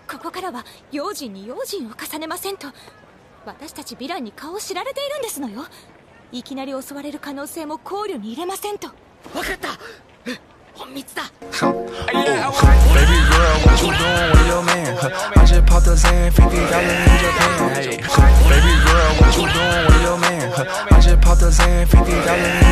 ここからは用心に用心を重ねませんと。私たちヴィランに顔を知られているんですのよ。いきなり襲われる可能性も考慮に入れませんと。 分かった。本密だ。 Baby girl, what you doing with your man? I just popped a Zan, $50 in Japan. Hey, baby girl, what you doing with your man? I just popped a Zan, $50 in